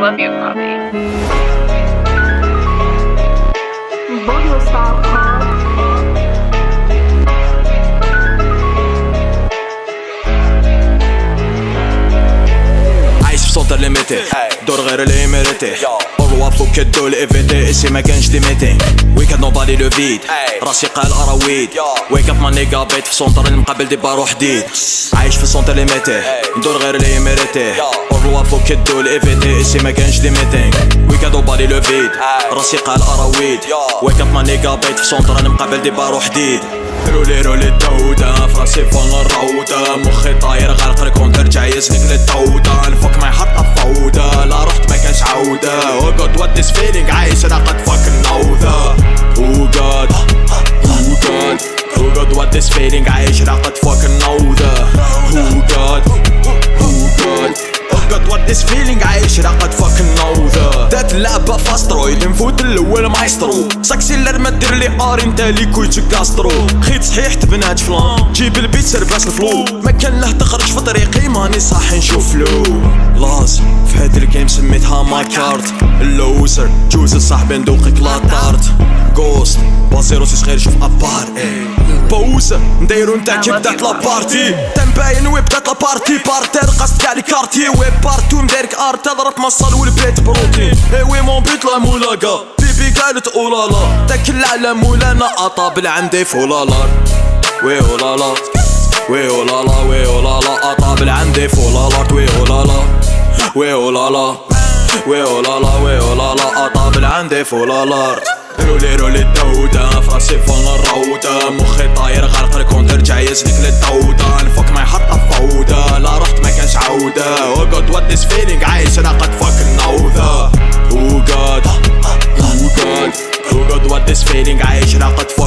love you, Poppy. Bodo style club. عايش في سونتر ليميتي دور غير اللي مريتي اوروا فوق الدول ايفيتي اسي ما كانش دي ميتي ويك هاد نوبادي لو فيد راسي قال اراويد ويك اب ما نيغا بيت في سونتر المقابل دي بارو حديد عايش في سونتر ليميتي دور غير اللي مريتي اوروا فوق الدول ايفيتي اسي ما كانش دي ميتي ويك هاد نوبادي لو فيد راسي قال اراويد ويك اب ما نيغا بيت في سونتر المقابل دي بارو حديد رولي الدودة فراسي فوق الروضة مخي طاير غرق الكونتر جاي يسلك للدودة نفك ما يحط فوضى لا رحت ما كانش عودة Oh god what this feeling عايش انا قد fucking know that Oh god Oh god what this feeling عايش انا قد fucking know that Oh god Oh god what this feeling عايش انا قد fucking know that ذات اللعبة فاسترو اللي نفوت الاول مايسترو ساكسي اللي ما دير لي ار انت لي كويتو كاسترو خيط صحيح تبنات فلان جيب البيت سرباس الفلو ما كان له تخرج في طريقي ماني صاحي نشوف لو لاز في هاد الجيم سميتها ماي كارت اللوزر جوز الصاحب ندوقك لا طارت جوست بازيروسي صغير شوف ابار بوزة نديرو نتا كي بدات لابارتي تنباين وي بدات لابارتي بارتير قصد كاع لي كارتي وي بارتو مدارك ارت ضرب مصال والبيت بروتين وي مون بيت لا مولاقا بيبي قالت اولالا تاكل على مولانا اطابل عندي فولالار وي اولالا وي اولالا وي اولالا اطابل عندي فولالار وي اولالا وي اولالا وي اولالا وي اولالا اطابل عندي فولالار رولي الدودة فراسي فوق الروضة مخي طاير غرق الكونتر جاي يسلك للدودة نفك ما يحط فوضى لا رحت ما كانش عودة Oh god what this feeling عايش انا قد fucking know that Oh god what this feeling عايش انا قد